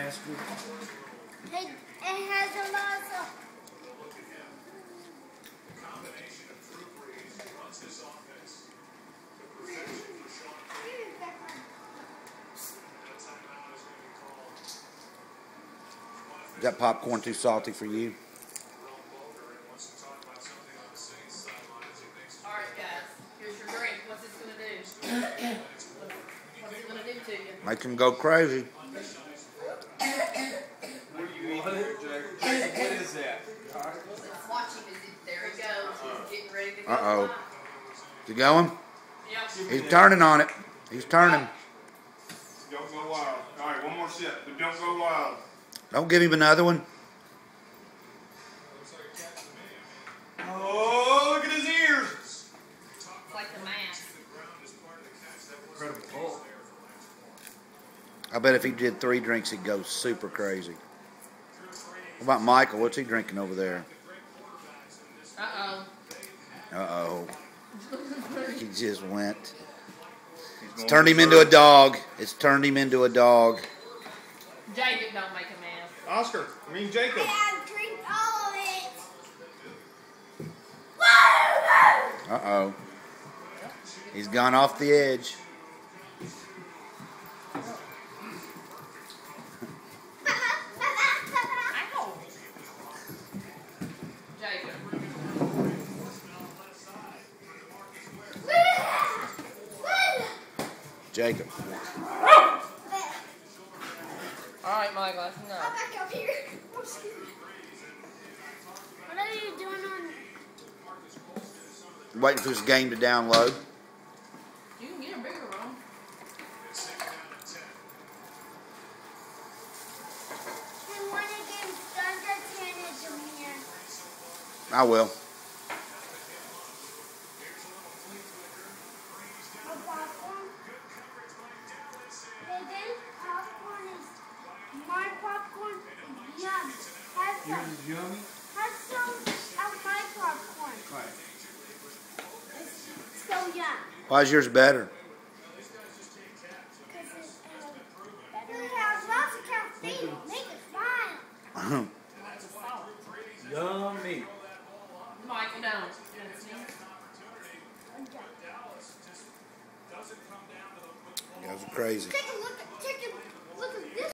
bastard. It has a lot of... Is that popcorn too salty for you? Alright guys, here's your drink. What's this going to do? What's it going to do to you? Make him go crazy. What are you eating here, Jack? What is that? Let's watch him. There he goes. He's getting ready to go. Uh-oh. Is he going? Yep. He's turning on it. He's turning. Don't go wild. Alright, one more sip, but don't go wild. Don't give him another one. Oh, look at his ears! It's like the mask. Incredible. I bet if he did 3 drinks, he'd go super crazy. What about Michael? What's he drinking over there? Uh-oh. Uh-oh. He just went. It's turned him into a dog. It's turned him into a dog. Jacob don't make a mess. Jacob. I drink all of it. Uh-oh. He's gone off the edge. Ow! Jacob. Jacob. Alright, Michael, that's I'm enough. back up here. I'm scared. What are you doing on... Waiting for this game to download. You can get a bigger one. And when it gets done, just hand it to me here. I will. A popcorn. And then popcorn is... My popcorn is yum. Have some. Yours is yummy? Have some of my popcorn. Right. It's so yum. Why is yours better? Because it has lots of caffeine. Make it fine. Yummy. Michael, don't. You guys are crazy. Take a look at this.